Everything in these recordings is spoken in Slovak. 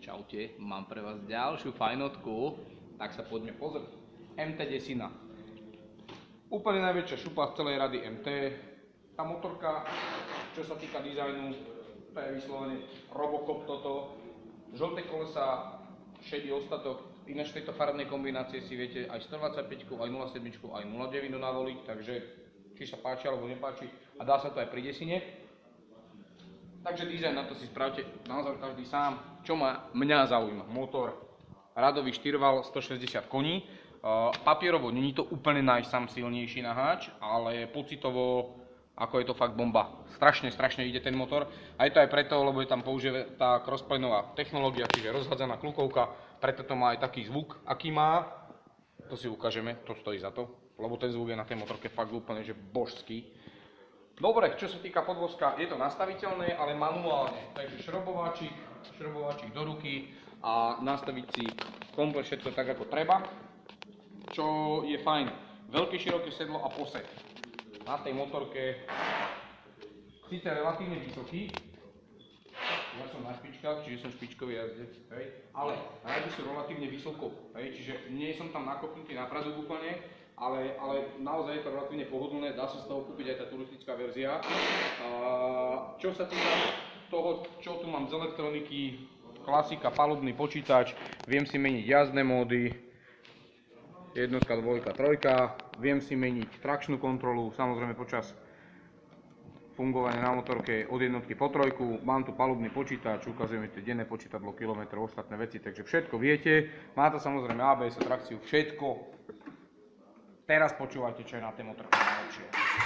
Čaute, mám pre vás ďalšiu fajnotku, tak sa poďme pozrieť. MT-10. Úplne najväčšia šupa z celej rady MT. Tá motorka, čo sa týka dizajnu, to je vyslovene Robocop toto. Žlté kolesa, šedý ostatok. Ináč v tejto farebnej kombinácie si viete aj 125, aj 07, aj 09 navoliť, takže či sa páči alebo nepáči. A dá sa to aj pri desine. Takže dizajn na to si spravte názor každý sám. Čo mňa zaujíma? Motor, radový štyrval, 160 koní. Papierovo není to úplne najsilnejší naháč, ale pocitovo ako je to fakt bomba. Strašne ide ten motor. A je to aj preto, lebo je tam použitá crossplanová technológia, čiže rozhádzaná klukovka, preto to má aj taký zvuk, aký má. To si ukážeme, to stojí za to, lebo ten zvuk je na tej motorke fakt úplne že božský. Dobre, čo sa týka podvozka, je to nastaviteľné, ale manuálne. Takže šrobováčik do ruky a nastaviť si komplet všetko tak, ako treba. Čo je fajn. Veľké, široké sedlo a posed. Na tej motorke síce relatívne vysoký. Ja som na špičkách, čiže som špičkový jazdec, ale radi sú relatívne vysoko, čiže nie som tam nakopnutý na pradok úplne, ale naozaj je to relatívne pohodlné, dá sa z toho kúpiť aj tá turistická verzia. Čo sa týka toho, čo tu mám z elektroniky, klasika, palubný počítač, viem si meniť jazdné módy, jednotka, dvojka, trojka, viem si meniť trakčnú kontrolu, samozrejme počas fungovania na motorke od jednotky po trojku, mám tu palubný počítač, ukazujem mi denné počítadlo, kilometrov, ostatné veci, takže všetko viete. Má to samozrejme ABS, trakciu, všetko. Teraz počúvajte, čo je na tej motorke najlepšie.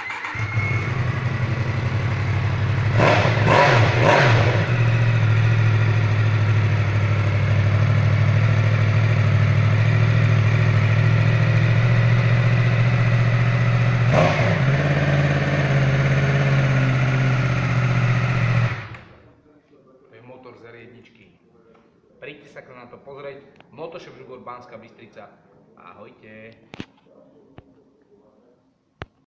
Motor z R1. Príďte sa na to pozrieť. Motoshop Žubor, Banská Bystrica. Ahojte.